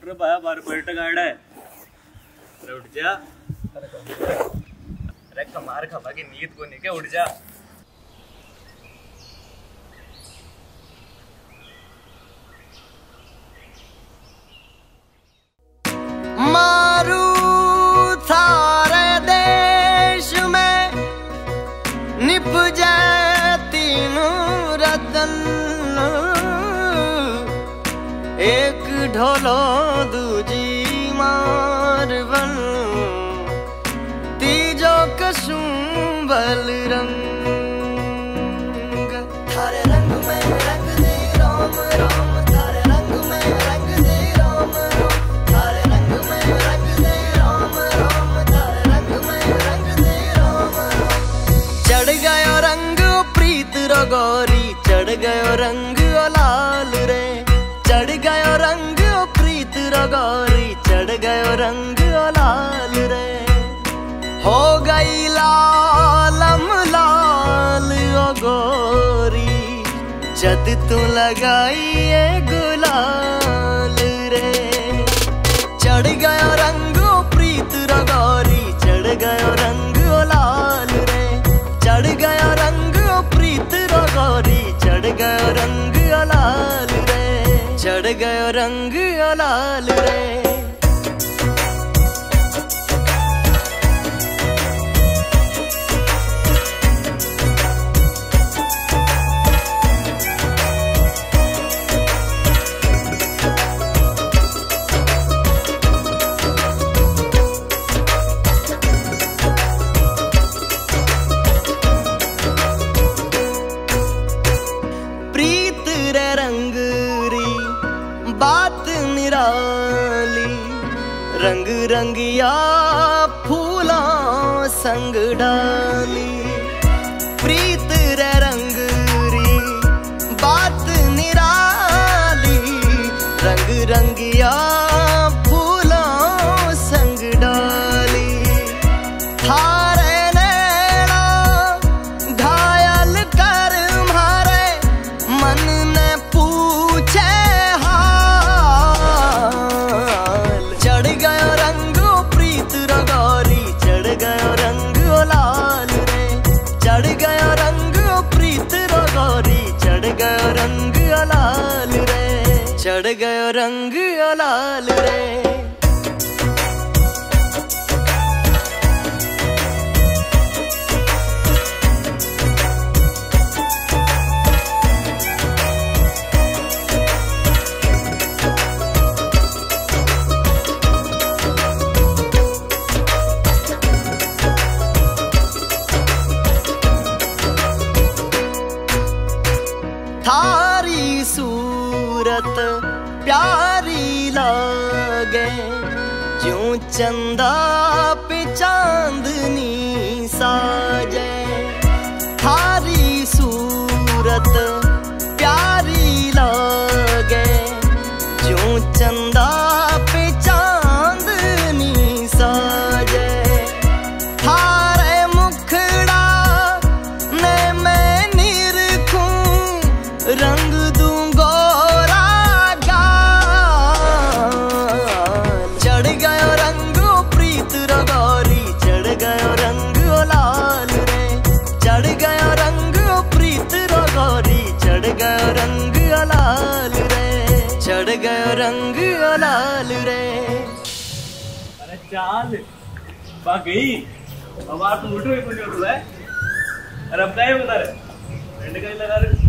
उठ रे भाया, बार पेट गाड़ा है। अरे उठ जा। अरे कमार खपा की नींद को नहीं क्या, उठ जा। मारू थारे देश में निप जाए तीनों रतन, एक ढोलो दूजी मारवन, तीजो कसुं बलरंग। थारे रंग में रंग दे राम राम, थारे रंग में रंग दे राम राम, थारे रंग में रंग दे राम राम, थारे रंग में रंग दे राम राम। चढ़ गयो रंग प्रीत रो गोरी, चढ़ गयो रंग ओ लाल रे, चढ़ गयो रंग प्रीत रो गोरी, चढ़ गयो रंग ओ लाल रे। हो गई लालम लाल ओ गोरी, जद तू लगाई ये गुलाल रे। चढ़ गयो रंग प्रीत रो गोरी, चढ़ गयो रंग ओ लाल रे, चढ़ गयो रंग प्रीत रो गोरी, चढ़ गयो रंग ओ लाल रे, चढ़ गयो रंग ओ लाल रे। प्रीत रे रंग री बात निराली, रंग रंगिया फूलों संग डाली। प्रीत रे रंग री बात निराली, रंग रंगिया फूलों संग डाली। थारे नैना घायल कर मारे, मन ने पूछे हाल। चढ़ गयो रंग प्रीत रो गोरी, चढ़ गयो रंग ओ लाल रे, चढ़ गयो रंग प्रीत रो गोरी, चढ़ गयो रंग ओ लाल रे, चढ़ गयो रंग ओ लाल रे। थारी सूरत प्यारी लागे, ज्यों चंदा पे चांदनी साजे। थारी सूरत प्यारी लागे, ज्यों चंदा पे चांदनी साजे। थारे मुखड़ा ने मैं निरखूं, रंग दूं गोरा गाल। चढ़ गयो रंग प्रीत रो गोरी, चढ़ गयो रंग ओ लाल रे, चढ़ गयो रंग प्रीत रो गोरी, चढ़ गयो रंग ओ लाल रे, चढ़ गयो रंग ओ लाल रे। अरे चाल बाकी अब आप उठ रहे, अरे अब क्या बता रहे, फ्रेंड का ही लगा रहे।